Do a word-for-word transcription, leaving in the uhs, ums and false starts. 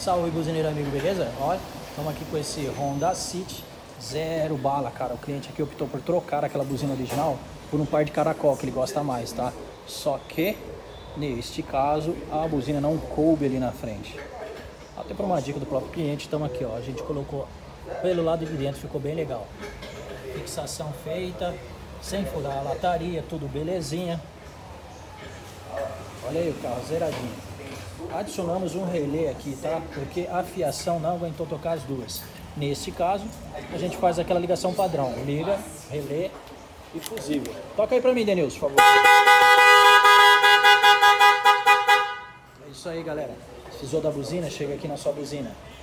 Salve, buzineiro amigo, beleza? Olha, estamos aqui com esse Honda City, zero bala, cara. O cliente aqui optou por trocar aquela buzina original por um par de caracol, que ele gosta mais, tá? Só que, neste caso, a buzina não coube ali na frente. Até por uma dica do próprio cliente, estamos aqui, ó. A gente colocou pelo lado de dentro, ficou bem legal. Fixação feita, sem furar a lataria, tudo belezinha. Olha aí o carro zeradinho. Adicionamos um relé aqui, tá? Porque a fiação não aguentou tocar as duas. Nesse caso, a gente faz aquela ligação padrão. Liga, relé e fusível. Toca aí pra mim, Denilson, por favor. É isso aí, galera. Precisou da buzina? Chega aqui na sua buzina.